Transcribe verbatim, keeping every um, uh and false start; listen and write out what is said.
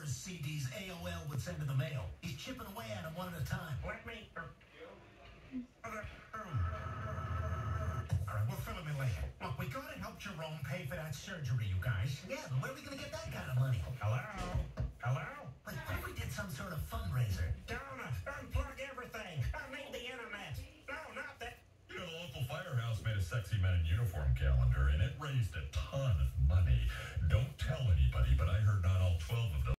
his C Ds A O L would send to the mail. He's chipping away at them one at a time. Let me... Uh, All right, we'll fill him in later. Look, we gotta help Jerome pay for that surgery, you guys. Yeah, but where are we gonna get that kind of money? hello? Hello? Like, what if we did some sort of fundraiser? Donna, unplug everything. I need the internet. No, not that. You know, the local firehouse made a sexy men in uniform calendar, and it raised a ton of money. Don't tell anybody, but I heard not all twelve of them